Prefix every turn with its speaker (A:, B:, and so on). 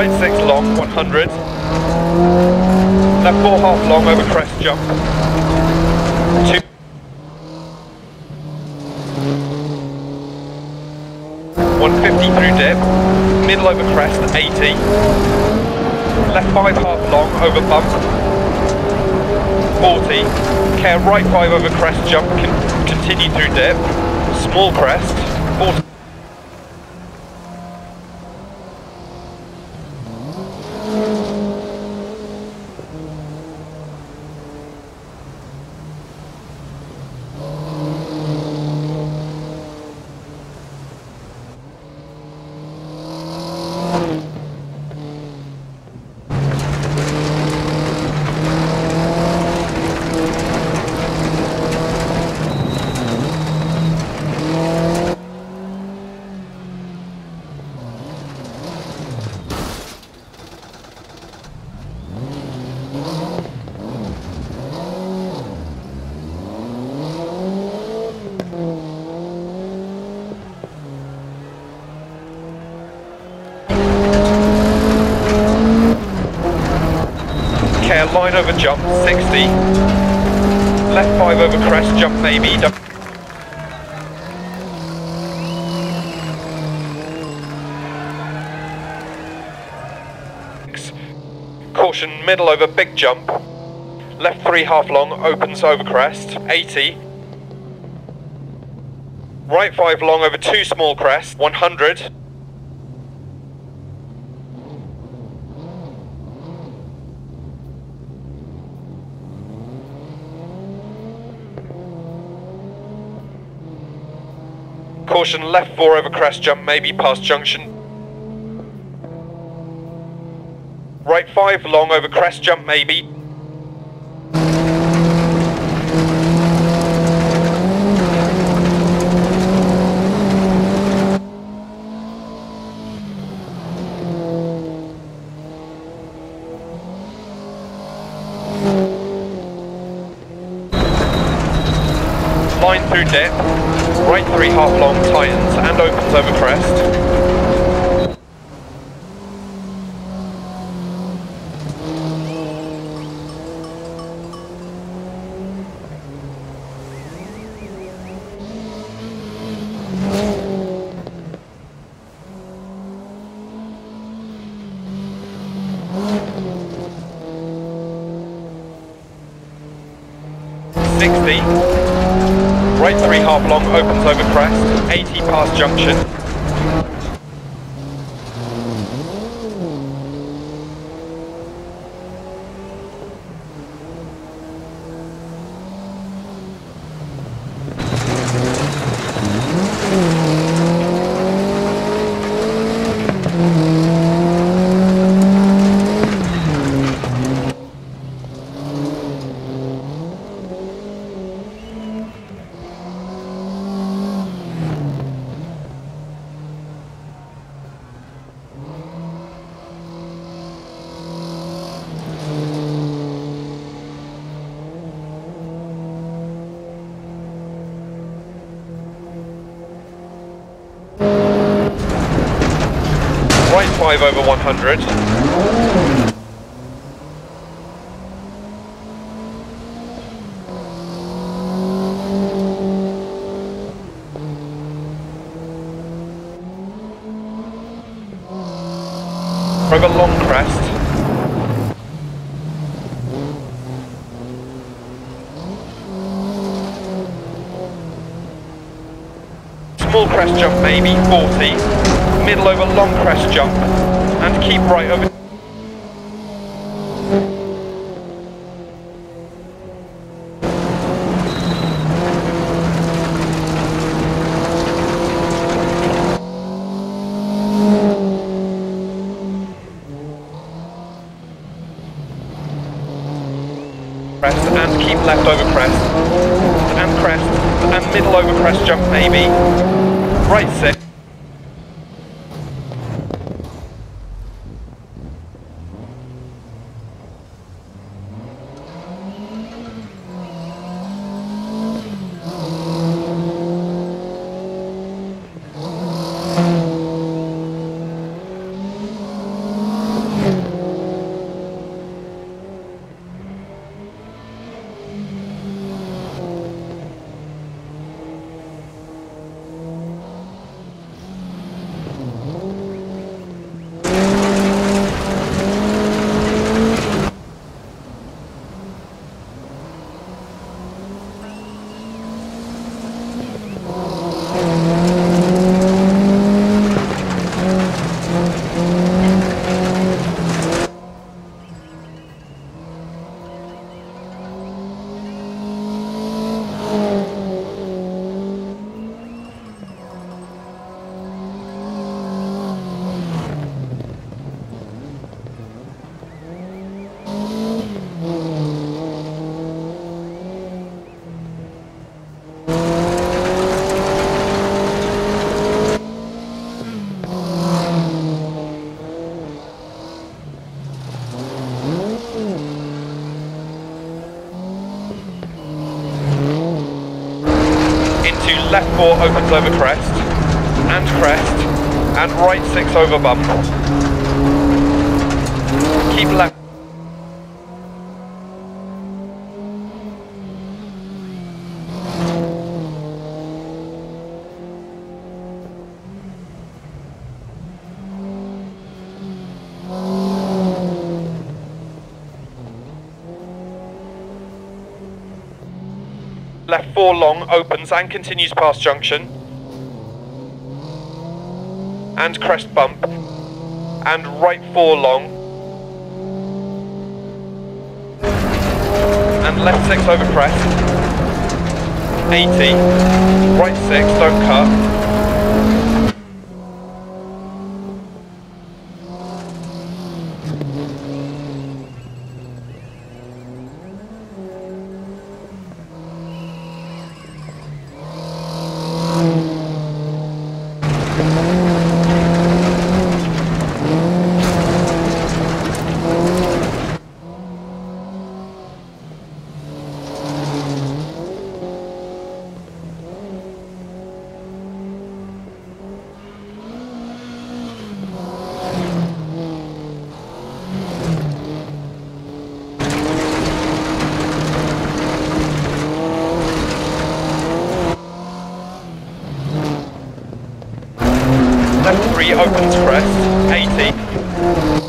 A: Right 6 long, 100. Left 4 half long over crest jump. 2. 150 through dip. Middle over crest, 80. Left 5 half long over bump. 40. Care right 5 over crest jump, continue through dip. Small crest, 40. Line over jump, 60. Left 5 over crest, jump maybe. Caution, middle over big jump. Left 3 half long, opens over crest, 80. Right 5 long over 2 small crest, 100. Caution, left 4 over crest jump, maybe past junction. Right 5 long over crest jump, maybe. Line through dip. Right 3 half long tightens and opens over crest. Right 3 half long opens over crest, 80 past junction. Right 5 over 100. Over long crest. Small crest jump maybe, 40. Middle over long crest jump and keep right over. Crest and keep left over crest and middle over crest jump maybe. Right 6. left 4 opens over crest, and right 6 over bump. Keep left. Left 4 long opens and continues past junction. And crest bump. And right 4 long. And left 6 over crest. 80. Right 6, don't cut. Left 3 opens crest, 80.